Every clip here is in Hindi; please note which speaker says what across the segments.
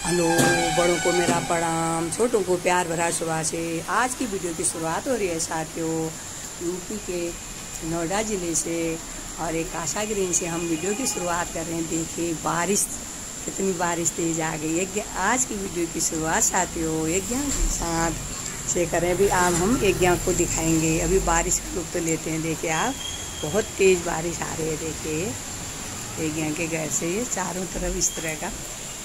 Speaker 1: हेलो, बड़ों को मेरा प्रणाम, छोटों को प्यार भरा सुबह से। आज की वीडियो की शुरुआत हो रही है साथियों यूपी के नोएडा ज़िले से और एक आशा ग्रीन से हम वीडियो की शुरुआत कर रहे हैं। देखिए बारिश, कितनी बारिश तेज आ गई है। आज की वीडियो की शुरुआत साथियों एक ज्ञान के साथ से करें। अभी आप हम एक ज्ञान को दिखाएंगे। अभी बारिश का लुत्फ लेते हैं। देखिए आप, बहुत तेज़ बारिश आ रही है। देखिए एक ज्ञान के घर से ये चारों तरफ इस तरह का।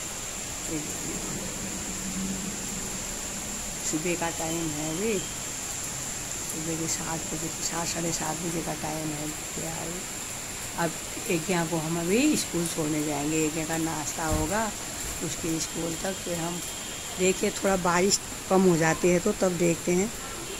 Speaker 1: सुबह का टाइम है, अभी सुबह के 7 बजे, 7-7:30 बजे का टाइम है। अब एक यहाँ को हम अभी स्कूल छोड़ने जाएंगे। एक का नाश्ता होगा, उसके स्कूल तक फिर हम देखिए थोड़ा बारिश कम हो जाती है तो तब देखते हैं।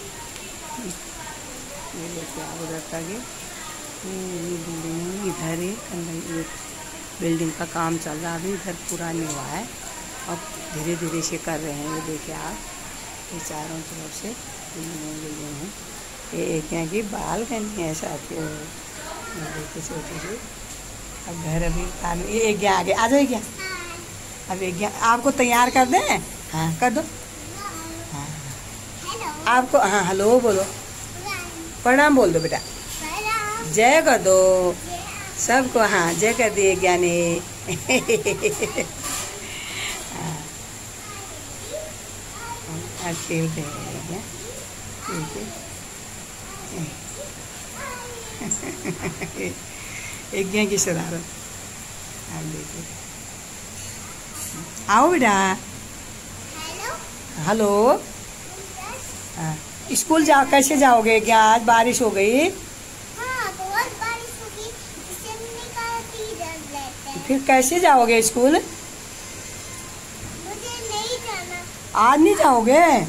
Speaker 1: ये देखिए आप उधर तक ये बिल्डिंग इधर है, बिल्डिंग का काम चल रहा है। अभी इधर पूरा नहीं हुआ है, अब धीरे धीरे से कर रहे हैं। ये देखिए आप, ये चारों तरफ से बिल्डिंग है। ये एक यहाँ की बालकनी है साथियों। देखिए छोटे से। अब घर अभी ये एक आगे आ जाए क्या। अब एक आपको तैयार कर दें। हाँ कर दो। हाँ आपको, हाँ हेलो बोलो, प्रणाम बोल दो बेटा, जय कर दो सबको। हाँ जय कर दिए ज्ञानी। खेलते हैं क्या, ठीक है। एक ज्ञान की शरारत आप देखिए। आओ बेटा। हेलो। हाँ स्कूल जाओ, कैसे जाओगे क्या, आज बारिश हो गई।
Speaker 2: हाँ, बहुत बारिश होगी,
Speaker 1: फिर कैसे जाओगे स्कूल।
Speaker 2: मुझे नहीं जाना।
Speaker 1: आज नहीं जाओगे।
Speaker 2: नहीं,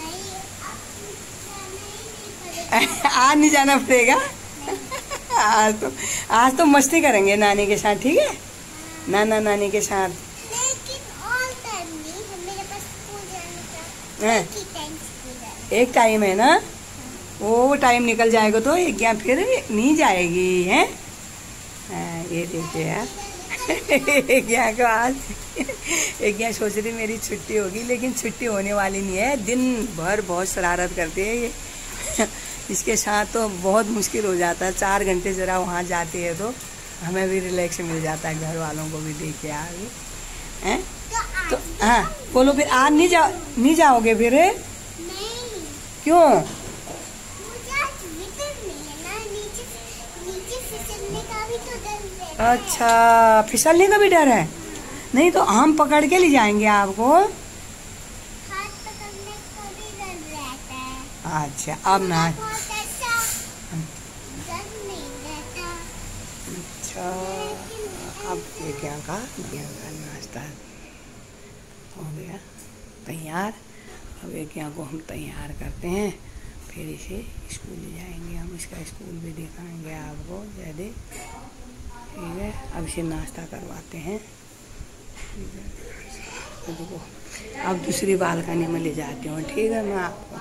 Speaker 1: आज नहीं जाना पड़ेगा। आज तो मस्ती करेंगे नानी के साथ, ठीक है। नाना नानी के साथ।
Speaker 2: लेकिन ऑल टाइम नहीं, मेरे पास स्कूल जाने का एक ही टाइम स्कूल है।
Speaker 1: एक टाइम है ना, वो टाइम निकल जाएगा तो एक ज्ञान फिर नहीं जाएगी है। ये देखिए यार। एक ज्ञान को आज एक ज्ञान सोच रही मेरी छुट्टी होगी, लेकिन छुट्टी होने वाली नहीं है। दिन भर बहुत शरारत करती है ये। इसके साथ तो बहुत मुश्किल हो जाता है। 4 घंटे ज़रा वहाँ जाती है तो हमें भी रिलैक्स मिल जाता है, घर वालों को भी देख के आगे हैं। तो हाँ बोलो फिर आज नहीं जाओगे फिर।
Speaker 2: नहीं।
Speaker 1: क्यों।
Speaker 2: मुझे आज विटर नहीं है ना, नीचे फिसलने का भी तो डर रहता है।
Speaker 1: अच्छा फिसलने का भी डर है। नहीं तो हम पकड़ के ले जाएंगे आपको।
Speaker 2: हाथ पकड़ने का भी डर रहता है।
Speaker 1: अच्छा अब ना।
Speaker 2: बहुत ऐसा डर नहीं रहता।
Speaker 1: अच्छा अब ये क्या का नाश्ता हो गया तैयार। अब एक यहाँ को हम तैयार करते हैं, फिर इसे स्कूल ले जाएंगे। हम इसका स्कूल भी दिखाएंगे आपको ज़्यादा, ठीक है। अब इसे नाश्ता करवाते हैं, ठीक है। तो देखो अब दूसरी बालकनी में ले जाती हूँ, ठीक है। मैं आपको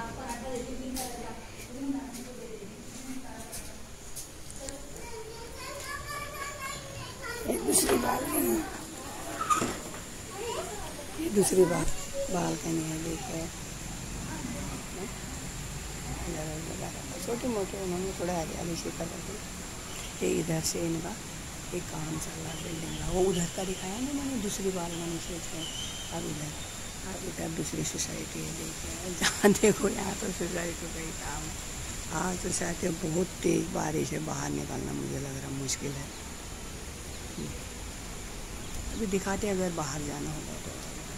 Speaker 1: दूसरी बालकनी, ये दूसरी बालकनी है। देखिए छोटे मोटे उन्होंने थोड़ा हरियाली से कर दी। ये इधर से इनका एक काम चल रहा है बिल्डिंग का, वो उधर का दिखाया ना मैंने, दूसरी बालकनी से थे। अब इधर दूसरी सोसाइटी है। देखिए जहाँ देखो यहाँ तो सोसाइटी का ही काम है। आज तो शायद बहुत तेज़ बारिश है, बाहर निकलना मुझे लग रहा मुश्किल है। अभी दिखाते अगर बाहर जाना होगा तो।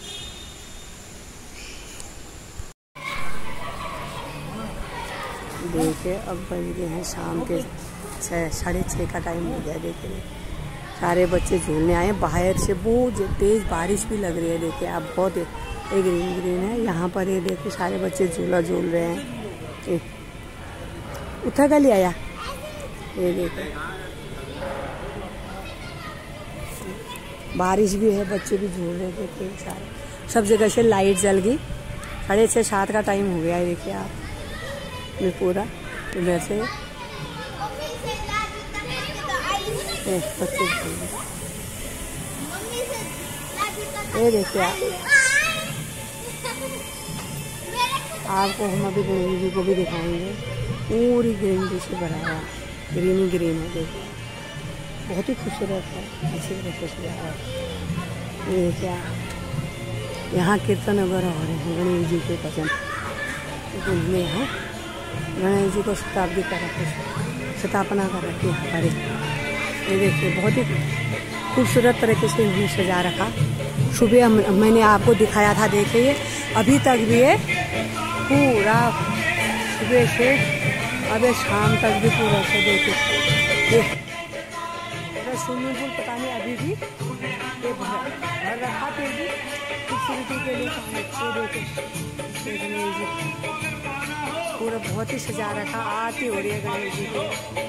Speaker 1: देखिए अब बज गए हैं शाम के 6:30 का टाइम हो गया। देखिए सारे बच्चे झूलने आए हैं बाहर से। बहुत तेज़ बारिश भी लग रही है। देखिए आप, बहुत एक ग्रीन है यहाँ पर। ये देखिए सारे बच्चे झूला झूल रहे हैं। उठा कर ले आया। ये देखिए बारिश भी है, बच्चे भी झूल रहे थे। देखिए सारे सब जगह से लाइट जल गई। 6:30-7 का टाइम हो गया है। देखिए आप में पूरा इधर से बच्चे झूल रहे। ये देखिए आपको हम अभी गणेश जी को भी दिखाएंगे। पूरी ग्रीनरी से भरा हुआ, ग्रीन ही ग्रीन है। देखिए बहुत ही खूबसूरत है, अच्छी तरीके से जा रहा है। ये क्या यहाँ कीर्तन वगैरह हो रहे हैं गणेश जी के भजन। में यहाँ गणेश जी को शताब्दी कर रखे, स्थापना कर रखी यहाँ पर। ये देखिए बहुत ही खूबसूरत तरीके से इन्होंने सजा रखा। सुबह मैंने आपको दिखाया था, देखिए अभी तक भी ये पूरा सुबह से अब शाम तक भी पूरा से देखिए स्विमिंग पूल पता नहीं अभी भी ये भर रखा, फिर भी खूबसूरती के लिए पूरा बहुत ही सजा रखा। आरती हो रही है गणेश जी की।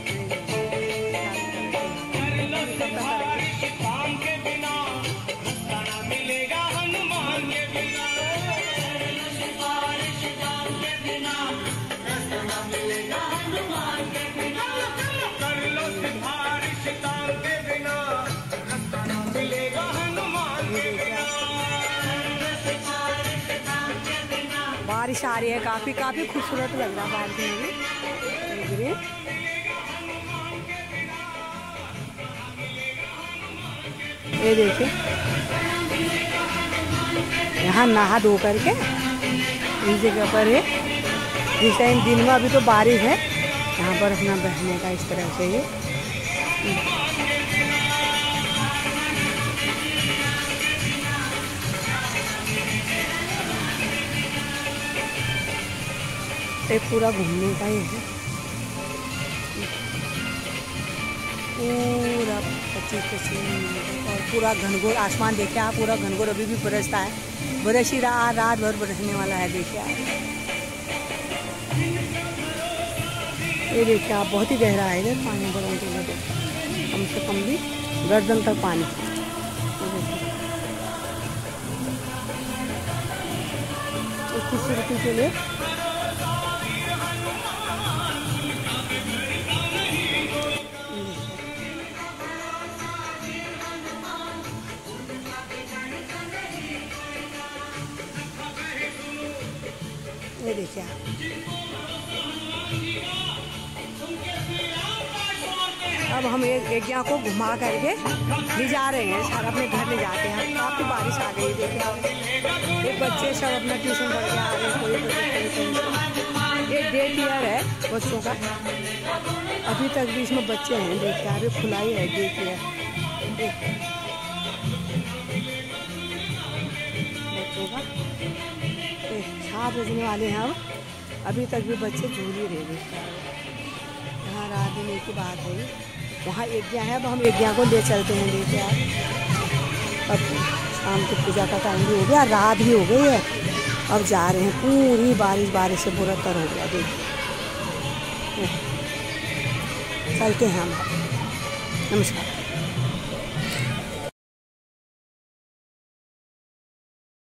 Speaker 1: बारिश आ रही है, काफी खूबसूरत लग रहा है बारिश में भी। ये देखिए यहाँ नहा धो करके इस जगह पर है। इस टाइम दिन में अभी तो बारिश है, यहाँ पर अपना बैठने का इस तरह से ये पूरा घूमने का ही है। पूरा 25 और पूरा घनघोर आसमान देखिए आप, पूरा घनघोर अभी भी बरसता है, बरस ही रहा, रात भर बरसने वाला है। देखिए आप, ये देखिए आप बहुत ही गहरा है इधर पानी, भरने के लिए कम से कम भी गर्दन तक पानी। खूबसूरती के लिए ये देखिए अब हम एक यज्ञ को घुमा करके ले जा रहे हैं, सारा अपने घर ले जाते हैं। काफ़ी बारिश आ गई, देखिए एक बच्चे सब अपना ट्यूशन पढ़ के आ रहे हैं। कोई एक डेट ईयर है बच्चों का, अभी तक भी इसमें बच्चे हैं। देखिए अभी खुलाई है डेट ईयर बच्चों का। 7 बजने वाले हैं अब, अभी तक भी बच्चे झूल ही रहे। यहाँ रात दिन की बात है, वहाँ यज्ञ है, अब हम यज्ञ को ले चलते हैं। देखिए आप, अब शाम की पूजा का टाइम भी हो गया, रात भी हो गई है, अब जा रहे हैं। पूरी बारिश से बुरा तर हो गया। देखिए चलते हैं हम। नमस्कार।